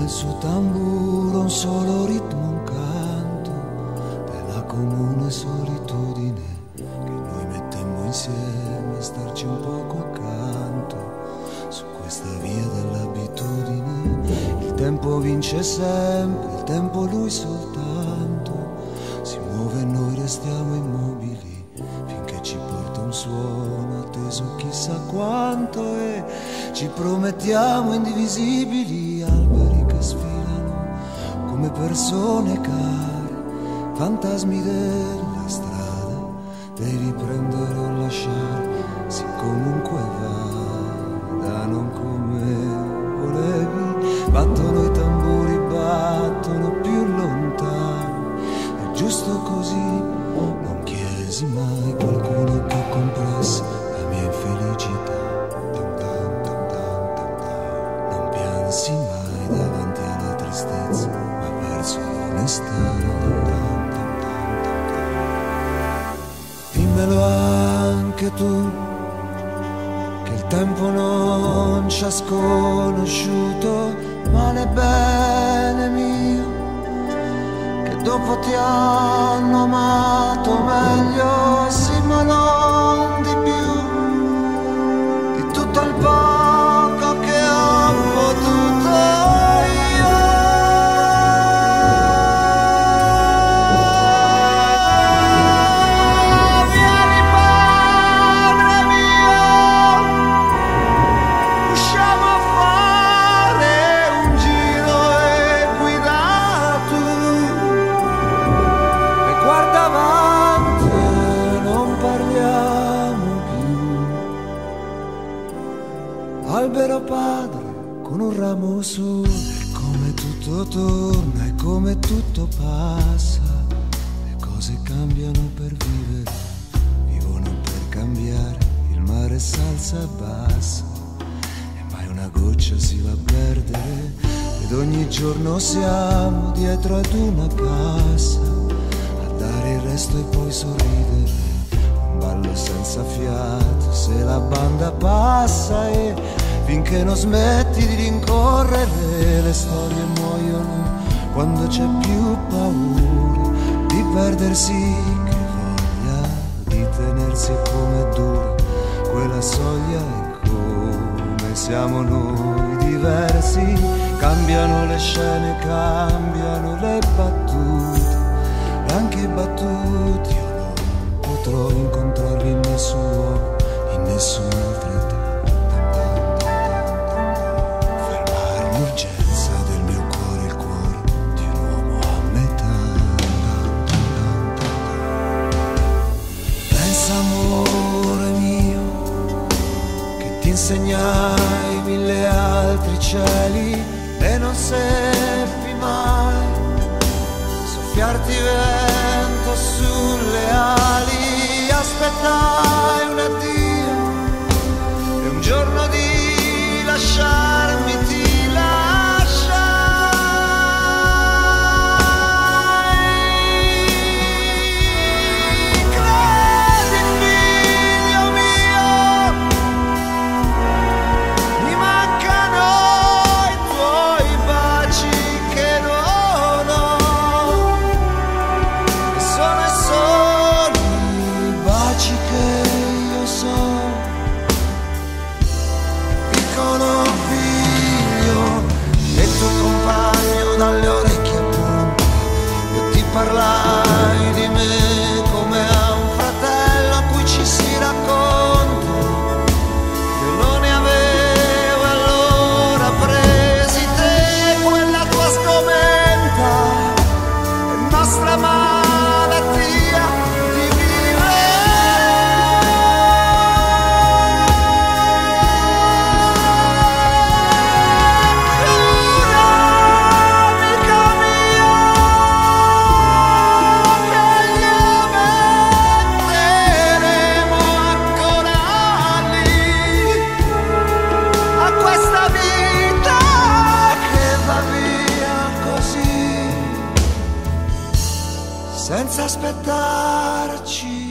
suo tamburo un solo ritmo, un canto della comune solitudine che noi mettemmo insieme a starci un poco accanto su questa via dell'abitudine. Il tempo vince sempre, il tempo lui soltanto si muove e noi restiamo immobili finché ci porta un suono atteso chissà quanto e ci promettiamo indivisibili, alberi che sfilano come persone care, fantasmi della strada, devi prendere o lasciare, sì comunque vada, non come volevi. Battono i tamburi, battono più lontano, è giusto così, non chiesi mai qualcuno che compresse la mia infelicità. Non piansi mai davanti alla tristezza, ma verso l'onestà. Dimmelo anche tu, che il tempo non ci ha sconosciuto, male bene mio, che dopo ti hanno amato meglio, sì ma non di più, di tutto il poco che ho potuto io. Vieni padre mio, usciamo a fare un giro e guida tu, e guarda avanti e non parliamo più. Albero padre con un ramo su, come tutto torna e come tutto passa, le cose cambiano per vivere, vivono per cambiare, il mare s'alza e bassa e mai una goccia si va a perdere, ed ogni giorno siamo dietro ad una cassa a dare il resto e poi sorridere, un ballo senza fiato se la banda passa, e finché non smetti di rincorrere le storie muoiono quando c'è più paura di perdersi, che voglia di tenersi, e come dura quella soglia e come siamo noi diversi. Cambiano le scene, cambiano le battute e anche i battuti, io non potrò incontrarli in nessun luogo, in nessun'altra età. L'urgenza del mio cuore, il cuore di un uomo a metà. Pensa amore mio, che ti insegnai mille altri cieli e non seppi mai soffiarti vento sulle ali. Aspettai un addio e un giorno di lasciarmi ti dalle orecchie appunto, io ti parlai di me come a un fratello a cui ci si racconta. Io non ne avevo allora presi te, quella tua sgomenta è nostra malattia di vivere. Senza aspettarci